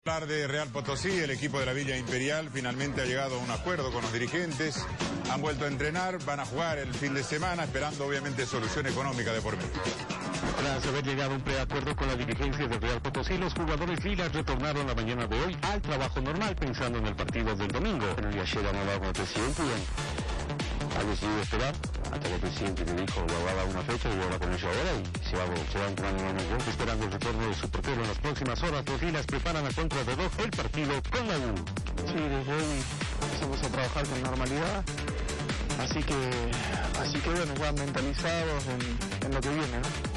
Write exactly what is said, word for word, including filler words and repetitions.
Hablar de Real Potosí, el equipo de la Villa Imperial finalmente ha llegado a un acuerdo con los dirigentes, han vuelto a entrenar, van a jugar el fin de semana, esperando obviamente solución económica de por medio. Tras haber llegado a un preacuerdo con la dirigencia de Real Potosí, los jugadores lilas retornaron la mañana de hoy al trabajo normal pensando en el partido del domingo. Pero y ayer han hablado con el presidente y han decidido esperar hasta que el presidente le dijo que hablaba una fecha y habla con ellos ahora y se va, se va entrando nuevamente. Esperando el retorno de su portero en las próximas horas, los lilas preparan a contra de dos el partido con la U. Sí, desde hoy empezamos a trabajar con normalidad, así que, así que bueno, ya mentalizados en, en lo que viene, ¿no?